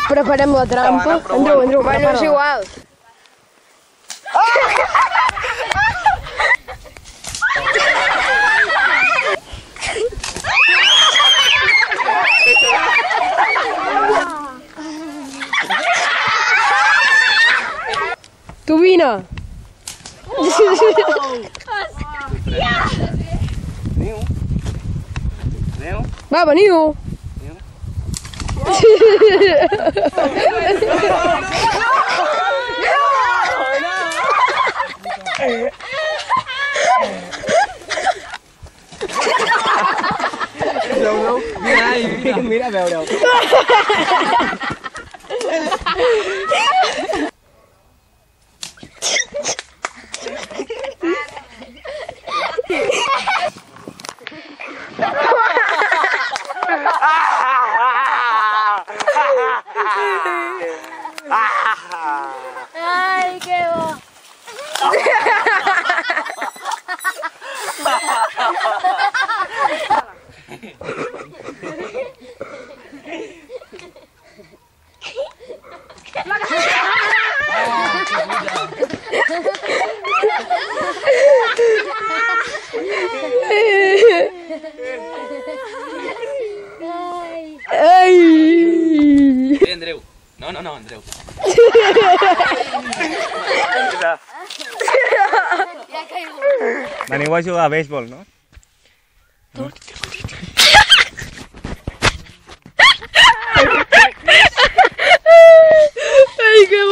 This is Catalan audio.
Preparem la trampa. Andreu, Bueno, és igual. Tu vine. Va, veniu. Mira a veure-ho. Ai, que bo. Ai! Andreu. No, Andreu. Veniu a jugar a béisbol, no? Ai, que